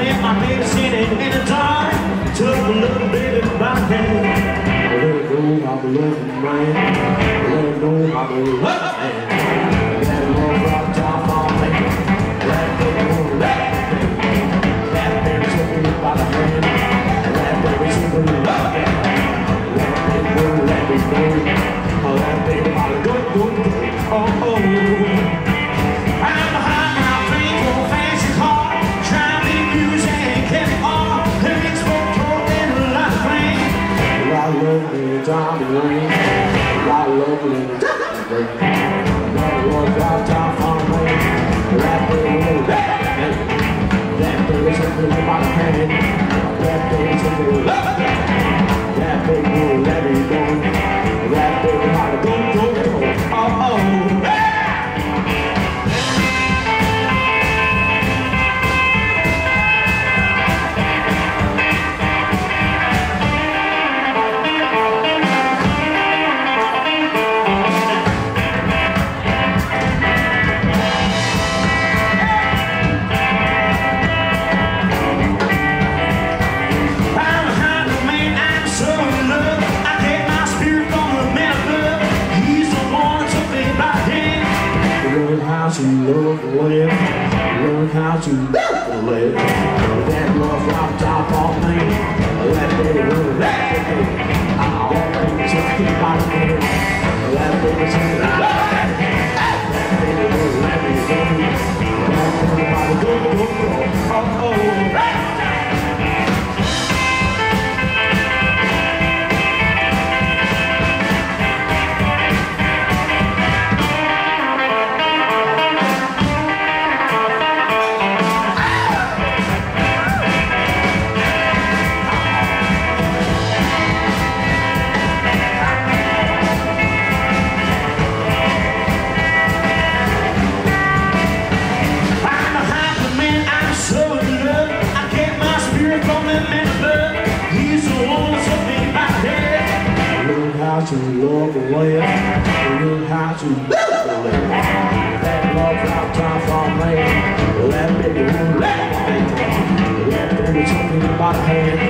met my baby sitting in the dark. Took a little baby by the hand. Let her know how to love you, man. Let her know how to love you, man. That love rock top on me. That baby, that baby took me by the hand. That baby took me by the hand. That baby, let me know. Oh, that baby, how to go. Oh, oh. I'm behind my faithful fancy car, trying to be music and get it all. Lyrics for talk and a lot of rain. I love me, Tommy Rain. I love me, Tommy Rain. That was our top on me. That baby, that baby took me by the hand. That baby took me by the hand. That baby, let me go. That baby, how to go. Oh, oh. To love and live, learn how to live and live. That love rock top on me. That baby will let me go. That baby took me by the hand. That baby took me by the hand. That baby will let me go. That baby by the go. Oh, oh. To love and live, learn how to live and live. That love rock top on me. That baby won't let me. That baby took me by the hand.